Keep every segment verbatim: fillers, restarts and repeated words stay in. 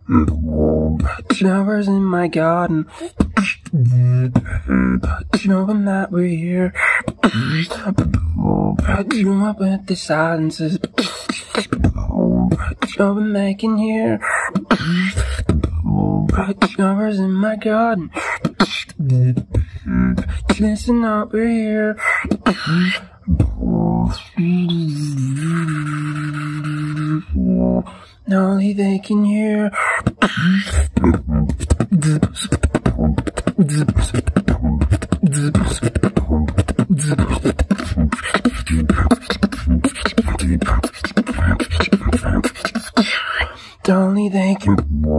Flowers in my garden. Knowing that we're here. Dream up with the silences. Knowing they can hear. Flowers in my garden. Listen up, we're here. Only they can hear. Only they can.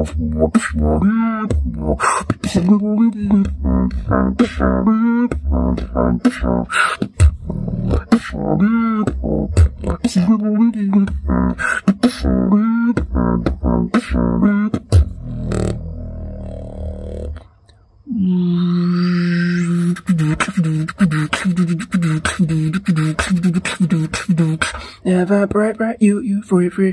Ever bright, bright, you, you, free, free.